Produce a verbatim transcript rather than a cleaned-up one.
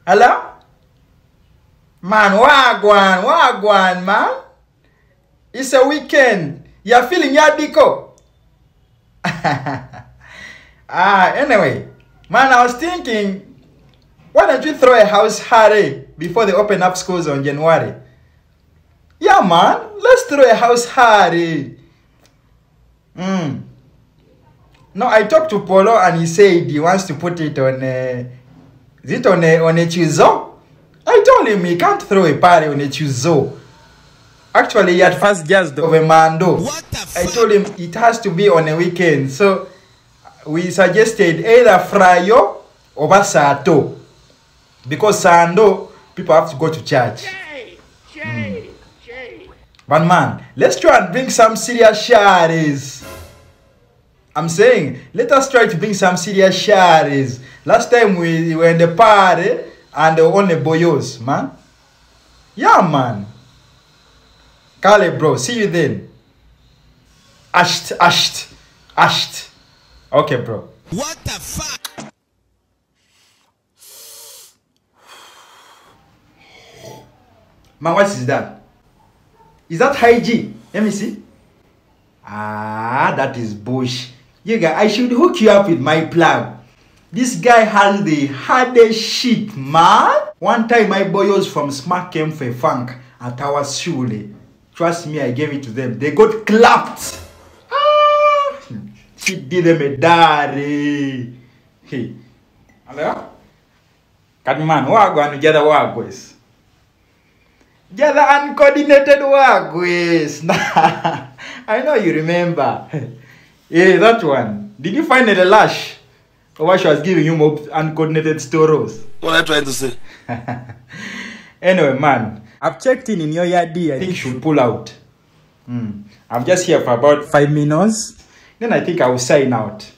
Hello? Man, wagwan, wagwan, man. It's a weekend. You're feeling yadiko. Ah, anyway. Man, I was thinking, why don't you throw a house party before they open up schools on January? Yeah, man. Let's throw a house party. Hmm. No, I talked to Polo and he said he wants to put it on a... Is it on a, on a Tuesday? I told him he can't throw a party on a Tuesday. Actually, he had first guest of a Mando. I told him it has to be on a weekend. So, we suggested either Frayo or Basato. Because Sando, people have to go to church. Jay, Jay, mm. Jay. But man, let's try and bring some serious shares. I'm saying, let us try to bring some serious shares. Last time we were in the party and there were only boyos, man. Yeah, man. Kale, bro. See you then. Ashed, ashed, ashed. Okay, bro. What the fuck? Man, what is that? Is that high G? Let me see. Ah, that is bush. You guys, I should hook you up with my plug. This guy has the hardest shit, man. One time my boyos from Smack came for funk at our shule. Trust me, I gave it to them. They got clapped. Ah, she did them a daddy. Hey, hello? Catman, what are going to get a work with? Get the uncoordinated work with. I know you remember. Yeah, that one. Did you find it a lash? Or why she was giving you more uncoordinated stories? What are you trying to say? Anyway, man, I've checked in in your yard. I think you should pull out. Hmm. I'm just here for about five minutes. Then I think I will sign out.